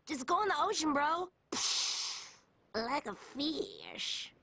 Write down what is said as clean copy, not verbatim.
Just go in the ocean, bro. Psssh. Like a fish.